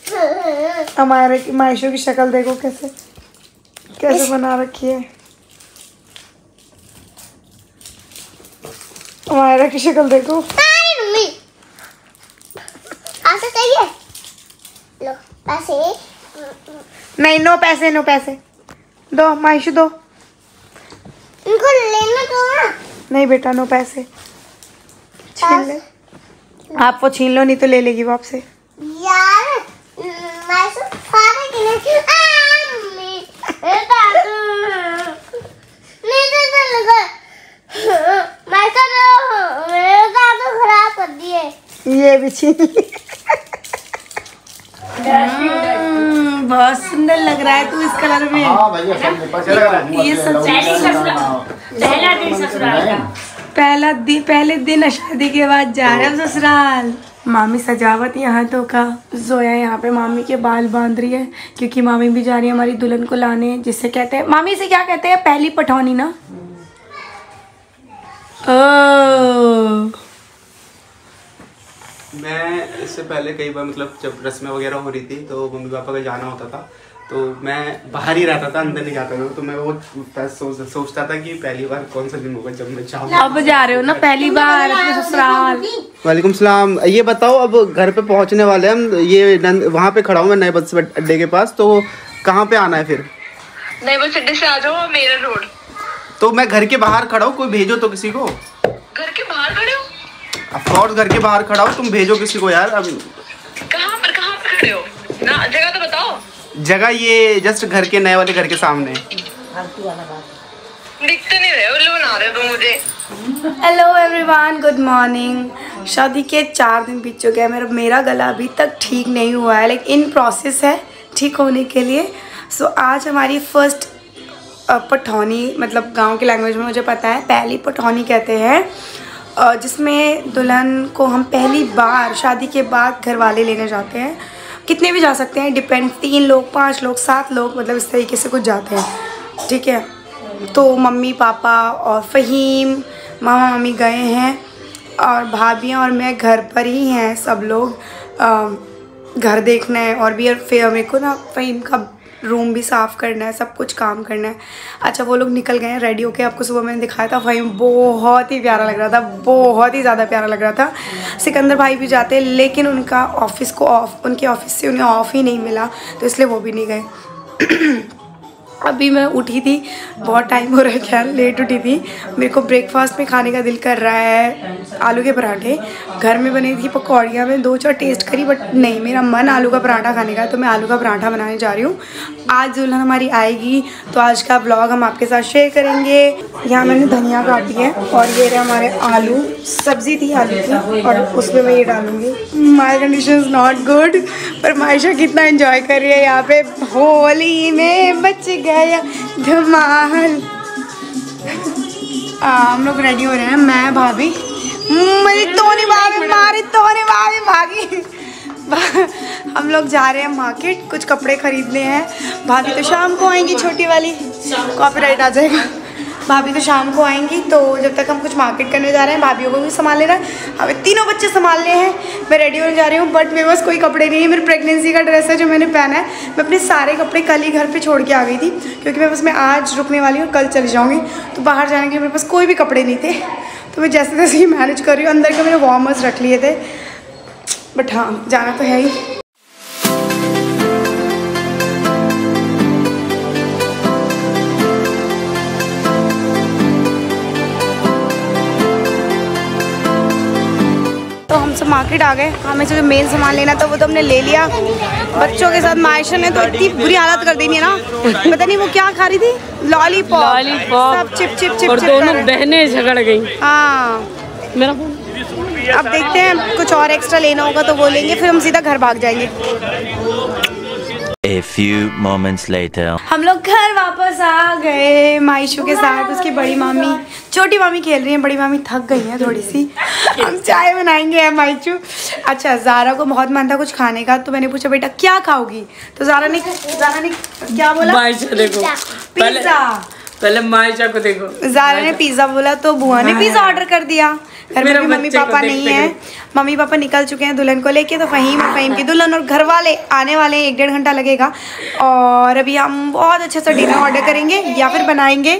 हमारे मायशू की शक्ल देखो कैसे कैसे बना रखी है। हमारा की शक्ल देखो। पैसे चाहिए? लो पैसे। नहीं, नो पैसे, नो पैसे। दो मायशू दो। इनको लेना तो ना। नहीं बेटा, नो पैसे। छीन ले। आप वो छीन लो, नहीं तो ले लेगी वो आपसे। यार मैं सारे गिने खराब कर दिए। ये भी छीन ली। बहुत सुंदर लग रहा है तू इस कलर में। हाँ भैया, ये पहले दिन शादी के बाद जा रहे हैं ससुराल। मामी सजावट यहाँ तो का जोया यहाँ पे मामी के बाल बांध रही है क्योंकि मामी भी जा रही है हमारी दुल्हन को लाने, जिससे कहते हैं मामी से क्या कहते हैं, पहली पठौनी ना। मैं इससे पहले कई बार मतलब जब रस्में वगैरह हो रही थी तो मम्मी पापा का जाना होता था तो मैं बाहर ही रहता था, अंदर नहीं जाता था। तो मैं वो सोचता था कि पहली बार कौन सा दिन होगा जब मैं जाऊँगा। अब जा रहे हो ना पहली बार अपने ससुराल। वालेकुम सलाम। ये बताओ, अब घर पे पहुंचने वाले हम, ये वहाँ पे खड़ा हूँ मैं नए बस अड्डे के पास, तो कहाँ पे आना है फिर? नए बस अड्डे से आ जाओ, मेरा रोड। तो मैं घर के बाहर खड़ा हूँ, कोई भेजो तो किसी को। घर के बाहर खड़े हो? ऑफकोर्स घर के बाहर खड़ा हूँ, तुम भेजो किसी को यार। अब कहाँ पर खड़े हो ना, जगह तो बताओ। जगह ये जस्ट घर के नए वाले घर के सामने। दिखते नहीं रहे हो, लो बना रहे हो तुम मुझे। Hello everyone, good morning. शादी के 4 दिन बीत चुके हैं। मेरा गला अभी तक ठीक नहीं हुआ है, लेकिन इन प्रोसेस है ठीक होने के लिए। सो आज हमारी फर्स्ट पठौनी, मतलब गांव की लैंग्वेज में मुझे पता है पहली पठौनी कहते हैं, जिसमें दुल्हन को हम पहली बार शादी के बाद घर वाले लेने जाते हैं। कितने भी जा सकते हैं, डिपेंड, 3 लोग 5 लोग 7 लोग, मतलब इस तरीके से कुछ जाते हैं, ठीक है। तो मम्मी पापा और फ़हीम मामा मामी गए हैं और भाभियाँ और मैं घर पर ही हैं सब लोग। घर देखना है और भी, और फिर मेरे को ना फ़हीम का रूम भी साफ़ करना है, सब कुछ काम करना है। अच्छा वो लोग निकल गए हैं रेडी होके, आपको सुबह मैंने दिखाया था। फ़हीम बहुत ही प्यारा लग रहा था, बहुत ही ज़्यादा प्यारा लग रहा था। सिकंदर भाई भी जाते, लेकिन उनका ऑफिस को ऑफ, उनके ऑफिस से उन्हें ऑफ ही नहीं मिला, तो इसलिए वो भी नहीं गए। अभी मैं उठी थी, बहुत टाइम हो रहा है, खैर लेट उठी थी। मेरे को ब्रेकफास्ट में खाने का दिल कर रहा है आलू के पराठे। घर में बनी थी पकौड़ियाँ, मैं 2-4 टेस्ट करी, बट नहीं, मेरा मन आलू का पराठा खाने का है, तो मैं आलू का पराठा बनाने जा रही हूँ। आज दुल्हन हमारी आएगी तो आज का ब्लॉग हम आपके साथ शेयर करेंगे। यहाँ मैंने धनिया काटी है और ये रहे हमारे आलू, सब्ज़ी थी आलू की, और उसमें मैं ये डालूँगी। My condition is not good, पर मायशा कितना एंजॉय कर रही है यहाँ पे। होली में बच गया धमाल। हम लोग रेडी हो रहे हैं, मैं भाभी, मेरी तोनी भाभी, मारी तोनी भाभी भागी। हम लोग जा रहे हैं मार्केट, कुछ कपड़े खरीदने हैं। भाभी तो शाम को आएंगी, छोटी वाली, कॉपीराइट आ जाएगा। भाभी तो शाम को आएंगी, तो जब तक हम कुछ मार्केट करने जा रहे हैं, भाभीयों को भी संभाल लेना है, हमें तीनों बच्चे संभालने हैं। मैं रेडी होने जा रही हूँ, बट मेरे पास कोई कपड़े नहीं है। मेरे प्रेगनेंसी का ड्रेस है जो मैंने पहना है। मैं अपने सारे कपड़े कल ही घर पे छोड़ के आ गई थी, क्योंकि मैं बस मैं आज रुकने वाली हूँ, कल चली जाऊँगी। तो बाहर जाने के लिए मेरे पास कोई भी कपड़े नहीं थे, तो मैं जैसे तैसे ही मैनेज कर रही हूँ। अंदर के मैंने वार्मर्स रख लिए थे, बट हाँ जाना तो है ही। सब मार्केट आ गए, हमें जो मेन सामान लेना था वो तो हमने ले लिया। बच्चों के साथ मायशा ने तो इतनी बुरी हालत कर दी है ना, पता नहीं वो क्या खा रही थी, लॉलीपॉप, सब चिप चिप चिप, और दोनों बहनें झगड़ गई। हाँ मेरा फोन। अब देखते हैं कुछ और एक्स्ट्रा लेना होगा तो वो लेंगे, फिर हम सीधा घर भाग जाएंगे। A few moments later. हम लोग घर वापस आ गए मायशू के साथ। उसकी बड़ी मामी, छोटी मामी खेल रही है, बड़ी मामी थक गई है थोड़ी सी। हम चाय बनाएंगे मायशू। अच्छा ज़ारा को बहुत मन था कुछ खाने का, तो मैंने पूछा बेटा क्या खाओगी, तो ज़ारा ने क्या बोला, मायशा देखो, पिज़्ज़ा। पहले मायशा को देखो, ज़ारा ने पिज़्ज़ा बोला, तो बुआ ने पिज़्ज़ा ऑर्डर कर दिया। घर में भी मम्मी पापा नहीं है, मम्मी पापा निकल चुके हैं दुल्हन को लेके, तो फ़हीम और फ़हीम की दुल्हन और घर वाले आने वाले हैं, 1-1.5 घंटा लगेगा। और अभी हम बहुत अच्छे से डिनर ऑर्डर करेंगे या फिर बनाएंगे।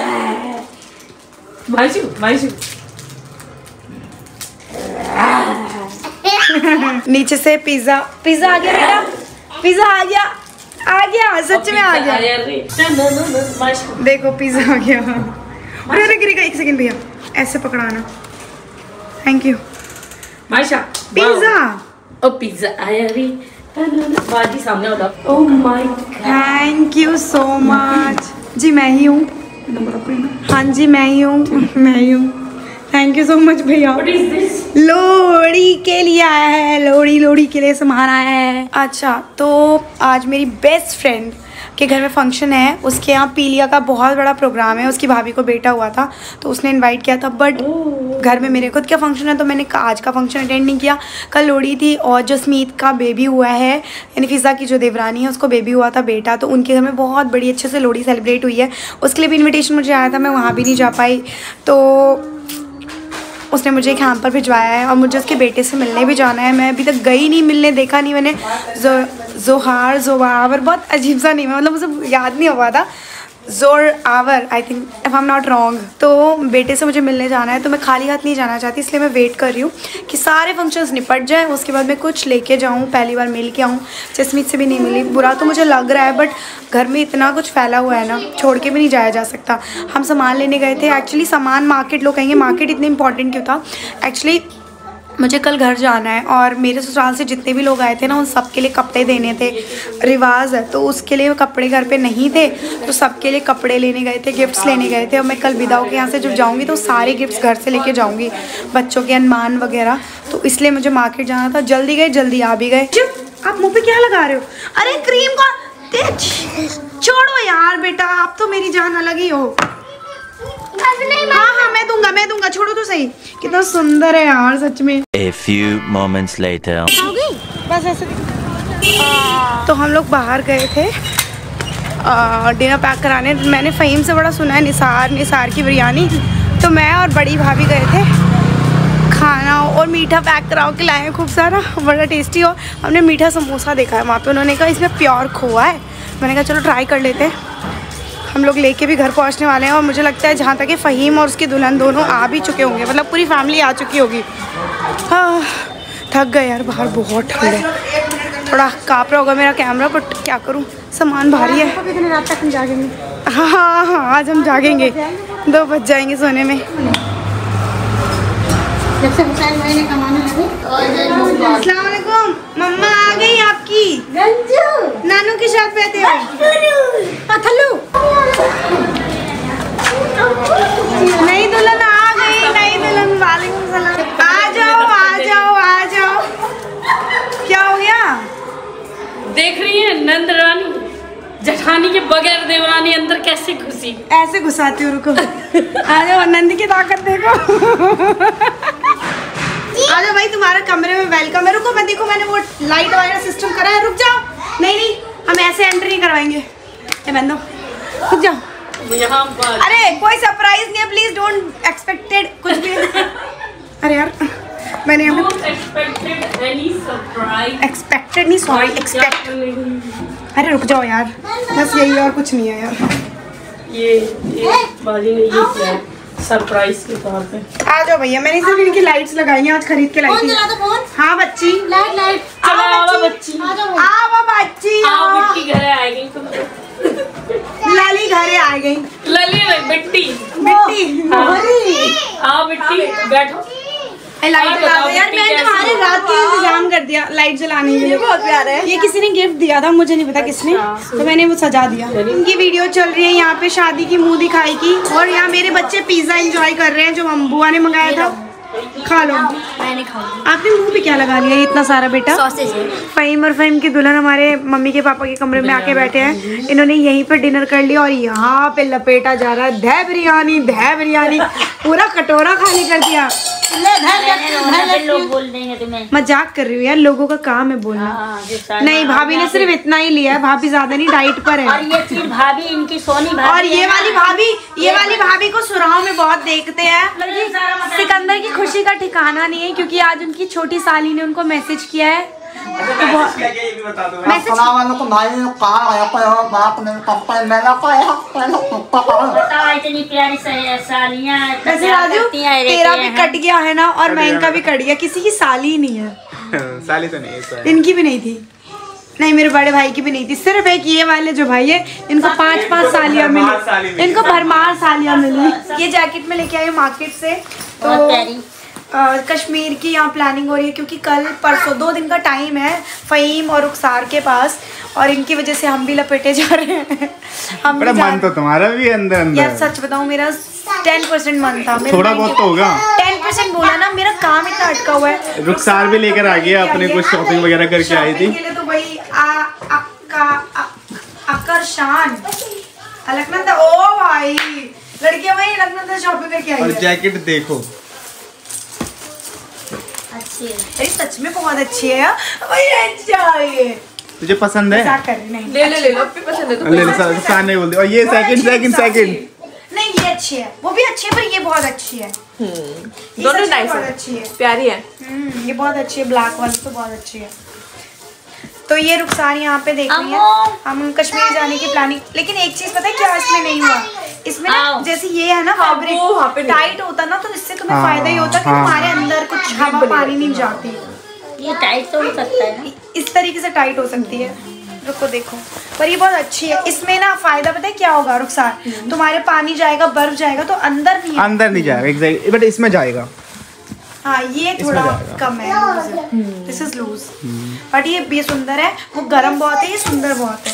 नीचे से पिज्जा आ गया बेटा, पिज्जा आ गया सच में आ गया। देखो पिज्जा आ गया। अरे गिरेगा, 1 सेकंड भैया, ऐसे पकड़ाना। Thank you Maisha. पिज्जा, ओ पिज्जा आया रे, बाजी सामने वाला। Oh my God, thank you so much. जी मैं ही हूँ, हाँ जी मैं ही हूँ। थैंक यू सो मच भैया। What is this? लोहड़ी के लिए आया है, लोहड़ी के लिए सामान आया है। अच्छा, तो आज मेरी बेस्ट फ्रेंड के घर में फंक्शन है, उसके यहाँ पीलिया का बहुत बड़ा प्रोग्राम है, उसकी भाभी को बेटा हुआ था तो उसने इनवाइट किया था, बट घर में मेरे खुद का फंक्शन है तो मैंने आज का फंक्शन अटेंड नहीं किया। कल लोहड़ी थी और जो स्मीत का बेबी हुआ है, यानी फिज़ा की जो देवरानी है उसको बेबी हुआ था बेटा, तो उनके घर में बहुत बड़ी अच्छे से लोहड़ी सेलिब्रेट हुई है। उसके लिए भी इन्विटेशन मुझे आया था, मैं वहाँ भी नहीं जा पाई, तो उसने मुझे एक हैम्पर भिजवाया है और मुझे उसके बेटे से मिलने भी जाना है। मैं अभी तक गई नहीं, मिलने देखा नहीं मैंने। जोहावर बहुत अजीब सा नहीं है, मतलब मुझे याद नहीं हुआ था। Zorawar, I think if I am not wrong. तो बेटे से मुझे मिलने जाना है, तो मैं खाली हाथ नहीं जाना चाहती, इसलिए मैं वेट कर रही हूँ कि सारे फंक्शंस निपट जाएँ, उसके बाद मैं कुछ लेके जाऊँ, पहली बार मिल के आऊँ। जसमीत से भी नहीं मिली, बुरा तो मुझे लग रहा है, बट घर में इतना कुछ फैला हुआ है ना, छोड़ के भी नहीं जाया जा सकता। हम सामान लेने गए थे, एक्चुअली सामान मार्केट, लोग कहेंगे मार्केट इतनी इंपॉर्टेंट क्यों था, एक्चुअली मुझे कल घर जाना है और मेरे ससुराल से जितने भी लोग आए थे ना, उन सब के लिए कपड़े देने थे, रिवाज है, तो उसके लिए कपड़े घर पे नहीं थे, तो सबके लिए कपड़े लेने गए थे, गिफ्ट्स लेने गए थे। और मैं कल विदाओं के यहाँ से जब जाऊँगी तो सारे गिफ्ट्स घर से लेके जाऊँगी, बच्चों के अनुमान वगैरह, तो इसलिए मुझे मार्केट जाना था। जल्दी गए, जल्दी आ भी गए। आप मुँह पे क्या लगा रहे हो? अरे क्रीम का छोड़ो यार बेटा, आप तो मेरी जान अलग ही हो। हाँ मैं दूंगा, छोड़ो तो सही। कितना सुंदर है यार सच में। A few moments later. बस ऐसे। तो हम लोग बाहर गए थे डिनर पैक कराने। मैंने फ़हीम से बड़ा सुना है निसार की बिरयानी, तो मैं और बड़ी भाभी गए थे खाना और मीठा पैक कराओ के लाए हैं खूब सारा, बड़ा टेस्टी। और हमने मीठा समोसा देखा है वहाँ पे, उन्होंने कहा इसमें प्योर खोआ है, मैंने कहा चलो ट्राई कर लेते हैं। हम लोग लेके भी घर पहुंचने वाले हैं और मुझे लगता है जहाँ तक कि फ़हीम और उसकी दुल्हन दोनों आ भी चुके होंगे, मतलब पूरी फैमिली आ चुकी होगी। हाँ थक गए यार, बाहर बहुत ठंड है, थोड़ा काँप रहा होगा मेरा कैमरा, बट क्या करूँ, सामान भारी है। कितनी रात तक हम जागेंगे? हाँ आज हम जागेंगे, 2 बज जाएंगे सोने में। जब से हुसैन भाई ने कमाने लगे। अस्सलाम वालेकुम, मम्मा आ गई आपकी। गंजू नानू के साथ बैठे हो? थल्लू नई दुल्हन आ गई, नई दुल्हन। वालेकुम सलाम। आ जाओ। क्या हो गया? देख रही है नंद रानी जठानी के बगैर देवरानी अंदर कैसे घुसी। ऐसे घुसाती हूँ, रुको। आ जाओ, नंद की ताकत देखो। आ जाओ भाई, तुम्हारा कमरे में वेलकम है। रुको मैं देखो, मैंने वो लाइट वाला सिस्टम करा है, रुक जाओ। नहीं हम ऐसे एंट्री नहीं करवाएंगे, बंदो रुक जाओ। यहाँ अरे कोई सरप्राइज नहीं है, प्लीज डोंट एक्सपेक्टेड कुछ भी। अरे यार मैंने यहाँ पे एक्सपेक्टेड नहीं, सॉरी एक्सपेक्ट। अरे रुक जाओ यार, बस यही और कुछ नहीं है यार। ये बाजी ने ये किया है सरप्राइज के तौर पे। आ जाओ भैया, मैंने सिर्फ इनकी लाइट्स लगाई हैं, आज खरीद के लाई थी। हाँ बच्ची, लाइट चलो बच्ची, आओ बच्ची, बिट्टी घरे आ गई तुम। लाली घरे आ गई। लली बिट्टी आओ बिट्टी बैठो। लाइट जला दो यार, मैंने तुम्हारे रात के इंतजाम कर दिया लाइट जलाने के लिए। बहुत प्यारा है ये, किसी ने गिफ्ट दिया था, मुझे नहीं पता किसने, तो मैंने वो सजा दिया। इनकी वीडियो चल रही है यहाँ पे शादी की मुंह दिखाई की, और यहाँ मेरे बच्चे पिज्जा एंजॉय कर रहे हैं जो हम बुआ ने मंगाया था। खा लो। मैं नहीं खाऊंगी। आपने मुंह पे क्या लगा लिया इतना सारा बेटा? सॉसेज है। फ़हीम और फ़हीम की दुल्हन हमारे मम्मी के पापा के कमरे में आके बैठे हैं। इन्होंने यहीं पे डिनर कर लिया और यहाँ पे लपेटा जा रहा है ध बिरयानी पूरा कटोरा खाली कर दिया। लोग बोल देंगे तुम्हें। मजाक कर रही हूँ यार, लोगों का काम है बोलना। नहीं, भाभी ने सिर्फ इतना ही लिया है, भाभी ज्यादा नहीं, डाइट पर है। और ये चीज भाभी इनकी सोनी भाभी और ये वाली भाभी को सुराहों में बहुत देखते हैं। सिकंदर की खुशी का ठिकाना नहीं है क्योंकि आज उनकी छोटी साली ने उनको मैसेज किया है। इतनी प्यारी सालियां। वैसे राजू तेरा भी कट गया है ना, और मैं इनका भी कट गया, किसी की साली ही नहीं है। साली तो नहीं है, इनकी भी नहीं थी, नहीं मेरे बड़े भाई की भी नहीं थी, सिर्फ एक ये वाले जो भाई है इनको 5-5 सालियां मिली, इनको भरमार सालियां मिली। ये जैकेट में लेके आई हूँ मार्केट से। तो कश्मीर की यहाँ प्लानिंग हो रही है क्योंकि कल परसों 2 दिन का टाइम है फ़हीम और रुखसार के पास, और इनकी वजह से हम भी लपेटे जा रहे हैं। हम भी मन तो तुम्हारा भी अंदर यार सच बताऊँ, मेरा 10% मन था, थोड़ा बहुत तो होगा। 10% बोला ना, मेरा काम इतना अटका हुआ है। रुखसार भी लेकर आ गया, अपने कुछ शॉपिंग वगैरह करके आई थी। तो भाई आकर्षण अलकनंदा, ओ भाई लड़कियां भाई अलकनंदा शॉपिंग करके आई है। और जैकेट देखो, अच्छी है। अरे सच में बहुत अच्छी है भाई, अच्छा है। तुझे पसंद है? नहीं ले लो अपनी पसंद है तो। ले रुखसार नहीं बोलती। और ये सेकंड नहीं, ये अच्छी है, वो भी अच्छी है, पर ये बहुत अच्छी है। दोनों नाइस है, अच्छी है, प्यारी है। ये बहुत अच्छी है, ब्लैक वाली तो बहुत अच्छी है। तो ये रुखसार यहाँ पे देख रही है। हम कश्मीर जाने की प्लानिंग, लेकिन एक चीज पता है क्या इसमें नहीं हुआ, इसमें ना जैसे ये है ना फैब्रिक टाइट होता ना, तो इससे तुम्हें फायदा ही होता कि तुम्हारे अंदर कुछ हवा पानी नहीं जाती। ये टाइट तो हो सकता है ना, इस तरीके से टाइट हो सकती है। रुको देखो, पर ये बहुत अच्छी है। इसमें ना फायदा पता है क्या होगा रुखसार, तुम्हारे पानी जाएगा, बर्फ जाएगा तो अंदर नहीं जाएगा एग्जैक्टली, बट इसमें जाएगा। हाँ, ये थोड़ा कम है, दिस इज लूज, बट ये सुंदर है। वो गर्म बहुत है, ये सुंदर बहुत है।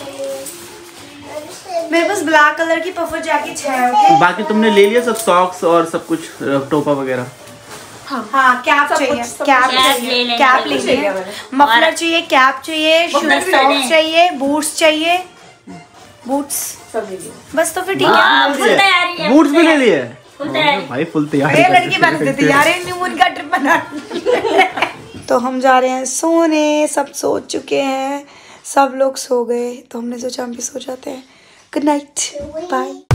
मेरे पास ब्लैक कलर की पफर जैकेट है। ओके, बाकी तुमने ले लिया सब, सॉक्स और सब कुछ, टोपा वगैरह। हाँ, कैप चाहिए, कैप ले लिया, मफलर चाहिए, कैप चाहिए, सॉक्स चाहिए, बूट्स चाहिए, बूट्स बस। तो फिर ठीक है, बूट्स भी ले लिए भाई, फुल तैयारी। लड़की बन देती यार, नीमून का ट्रिप बना। तो हम जा रहे हैं सोने, सब सो चुके हैं, सब लोग सो गए, तो हमने सोचा हम भी सो जाते हैं। Good night, bye.